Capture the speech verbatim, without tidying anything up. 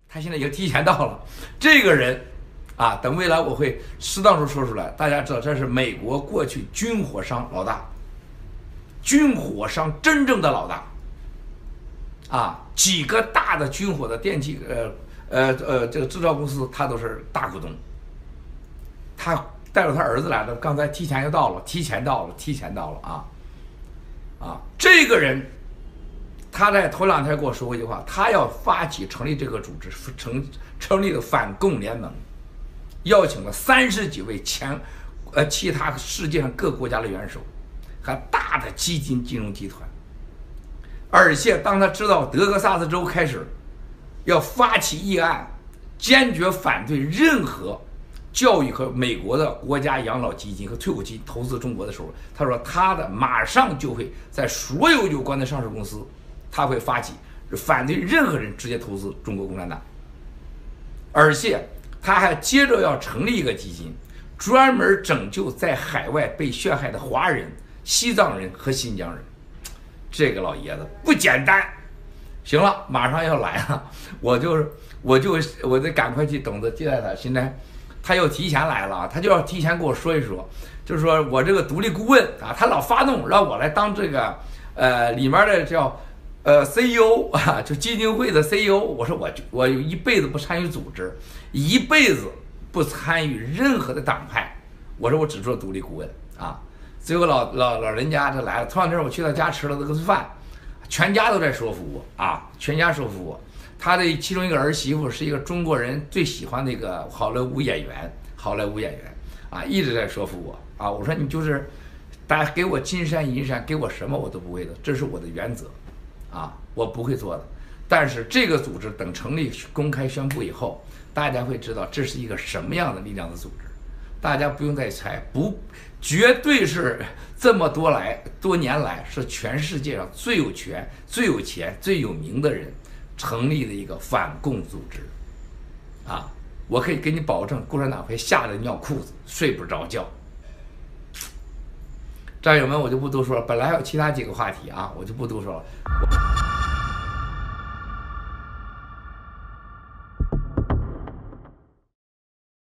他现在已经提前到了。这个人啊，等未来我会适当时候说出来，大家知道这是美国过去军火商老大，军火商真正的老大啊，几个大的军火的电器呃呃呃这个制造公司他都是大股东。他带着他儿子来的，刚才提前就到了，提前到了，提前到了啊啊！这个人，他在头两天跟我说过一句话，他要发起成立这个组织，成成立的反共联盟，邀请了三十几位前呃其他世界上各国家的元首和大的基金金融集团，而且当他知道德克萨斯州开始要发起议案，坚决反对任何教育和美国的国家养老基金和退休金投资中国的时候，他说他的马上就会在所有有关的上市公司，他会发起反对任何人直接投资中国共产党，而且他还接着要成立一个基金，专门拯救在海外被陷害的华人、西藏人和新疆人。这个老爷子不简单。行了，马上要来了，我就是我就我得赶快去等着接待他。现在他又提前来了，他就要提前跟我说一说，就是说我这个独立顾问啊，他老发动让我来当这个呃里面的叫呃 C E O 啊，就基金会的 C E O。我说我我有一辈子不参与组织，一辈子不参与任何的党派，我说我只做独立顾问啊。最后老老老人家这来了，头两天我去他家吃了这个饭，全家都在说服我啊，全家说服我。他的其中一个儿媳妇是一个中国人最喜欢的一个好莱坞演员，好莱坞演员啊，一直在说服我啊。我说你就是，大家给我金山银山，给我什么我都不会的，这是我的原则，啊，我不会做的。但是这个组织等成立公开宣布以后，大家会知道这是一个什么样的力量的组织，大家不用再猜，不，绝对是这么多来多年来是全世界上最有权、最有钱、最有名的人成立的一个反共组织，啊，我可以给你保证，共产党会吓得尿裤子，睡不着觉。战友们，我就不多说了，本来还有其他几个话题啊，我就不多说了。